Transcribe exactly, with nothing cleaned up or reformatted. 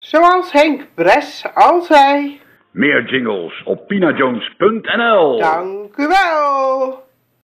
Zoals Henk Bres al zei. Meer jingles op pinajones punt n l. Dank u wel.